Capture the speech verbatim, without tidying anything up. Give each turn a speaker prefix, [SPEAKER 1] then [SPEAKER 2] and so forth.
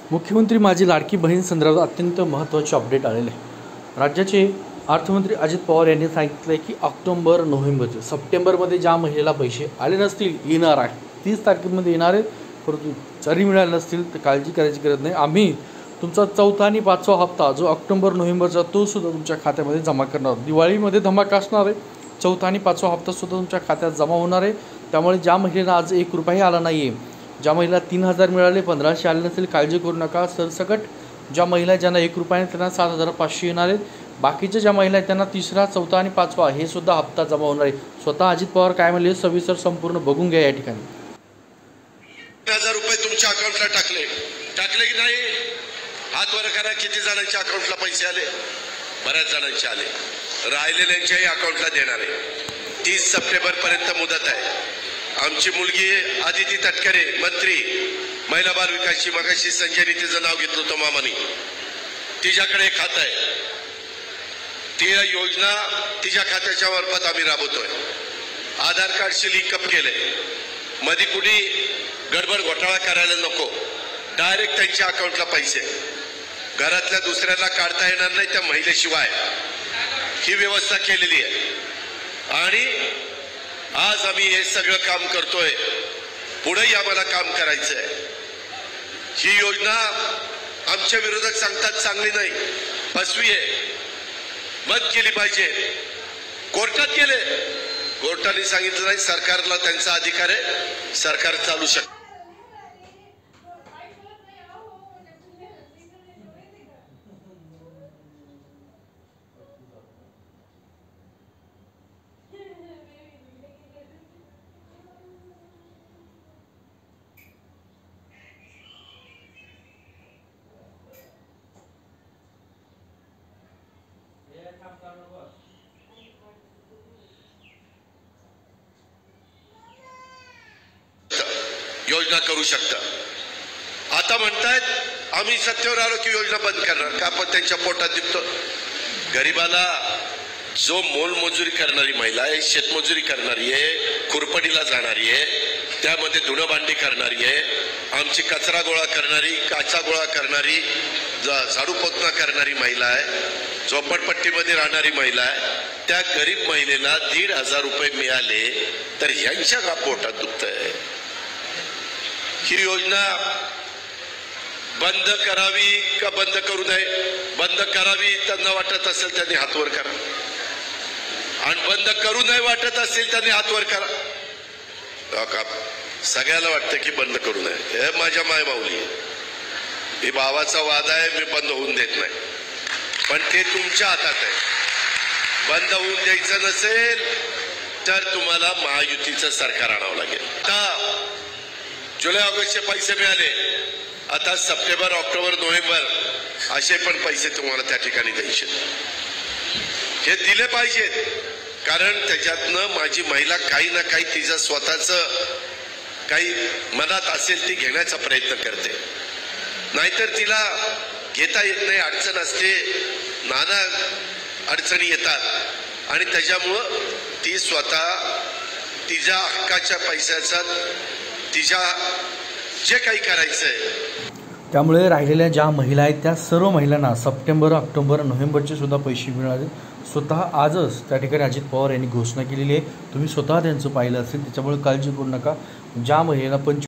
[SPEAKER 1] मुख्यमंत्री माझी लाडकी बहीण संदर्भात अत्यंत महत्त्वाचे अपडेट आलेले आहे। राज्याचे अर्थमंत्री अजित पवार यांनी सांगितले की ऑक्टोबर नोव्हेंबरचे सप्टेंबरमध्ये ज्या महिलेला पैसे आले नसतील येणार आहे तीस तारखेमध्ये येणार आहे, परंतु जरी मिळाले नसतील तर काळजी करायची गरज नाही। आम्ही तुमचा चौथा आणि पाचवा हप्ता जो ऑक्टोबर नोव्हेंबरचा तो सुद्धा तुमच्या खात्यामध्ये जमा करणार। दिवाळीमध्ये धमाका असणार आहे, चौथा आणि पाचवा हप्ता सुद्धा तुमच्या खात्यात जमा होणार आहे। त्यामुळे ज्या महिलेला आज एक रुपयाही आला नाही आहे, ज्या महिला तीन हजार मिळाले पंधराशे आले नसेल काळजी करू नका। सरसकट ज्या महिला ज्यांना एक रुपयाने त्यांना सात हजार पाचशे येणार आहेत, बाकीच्या ज्या महिला आहेत त्यांना तिसरा चौथा आणि पाचवा हे सुद्धा हप्ता जमा होणार आहे। स्वतः अजित पवार काय म्हणले सविस्तर संपूर्ण बघून घ्या या ठिकाणी।
[SPEAKER 2] तीन हजार रुपये तुमच्या अकाउंटला टाकले टाकले की नाही? हात वर करा, किती जणांच्या अकाउंटला पैसे आले? बऱ्याच जणांचे आले, राहिलेल्यांच्याही अकाउंटला देणार आहे। तीस सप्टेंबर पर्यंत मुदत आहे। आमची मुलगी आदिती तटकरे मंत्री महिला बाल विकासची, मगाशी संजय तिचं नाव घेतलं होतं मामानी, तिच्याकडे एक खातं आहे, ती योजना तिच्या खात्याच्या मार्फत आम्ही राबवतोय। आधार कार्डशी लिंकअप केलंय, मध्ये कुणी गडबड घोटाळा करायला नको, डायरेक्ट त्यांच्या अकाउंटला पैसे घरातल्या दुसऱ्याला काढता येणार नाही त्या महिलेशिवाय ही व्यवस्था केलेली आहे। आणि आज आम्ही हे सगळं काम करतोय, पुढेही आम्हाला काम करायचं आहे। ही योजना आमच्या विरोधक सांगतात चांगली नाही, फसवी आहे, बंद केली पाहिजे। कोर्टात गेले, कोर्टाने सांगितलं नाही, सरकारला त्यांचा अधिकार आहे, सरकार चालू शकते। योजना करू शकता। आता म्हणतायत आम्ही सत्तेवर आलो की योजना बंद करणार का? पण त्यांच्या पोटात दिसतो गरीबाला, जो मोलमजुरी करणारी महिला आहे, शेतमजुरी करणारी आहे, खुरपडीला जाणारी आहे, त्यामध्ये धुणं भांडी करणारी आहे, आमची कचरा गोळा करणारी, काचा गोळा करणारी, झाडू पोतना करणारी महिला आहे, झोपडपट्टीमध्ये राहणारी महिला आहे, त्या गरीब महिलेला दीड हजार रुपये मिळाले तर यांच्या का पोटात दुखतंय? ही योजना बंद करावी का बंद करू नये? बंद करावी त्यांना वाटत असेल त्यांनी हातवर करा, आणि बंद करू नये वाटत असेल त्यांनी हातवर करा। सगळ्याला वाटतं की बंद करू नये, हे माझ्या माय माऊली आहे, ही भावाचा वाद आहे, मी बंद होऊन देत नाही, पण ते तुमच्या हातात आहे। बंद होऊन द्यायचं नसेल तर तुम्हाला महायुतीचं सरकार आणावं लागेल। आता जुलै ऑगस्टचे पैसे मिळाले, आता सप्टेंबर ऑक्टोबर नोव्हेंबर असे पण पैसे तुम्हाला त्या ठिकाणी द्यायचे, हे दिले पाहिजेत, कारण त्याच्यातनं माझी महिला काही ना काही तिचं स्वतःचं काही मनात असेल ती घेण्याचा प्रयत्न करते, नाहीतर तिला घेता येत नाही, अडचण असते, नाना अडचणी येतात, आणि त्याच्यामुळं ती स्वतः तिच्या हक्काच्या पैशाचा तिच्या जे काही करायचंय।
[SPEAKER 1] त्यामुळे राहिलेल्या ज्या महिला आहेत त्या सर्व महिलांना सप्टेंबर ऑक्टोबर नोव्हेंबरचे सुद्धा पैसे मिळाले। स्वतः आजच त्या ठिकाणी अजित पवार यांनी घोषणा केलेली आहे, तुम्ही स्वतः त्यांचं पाहिलं असेल, त्याच्यामुळे काळजी करू नका। ज्या महिलेला पंच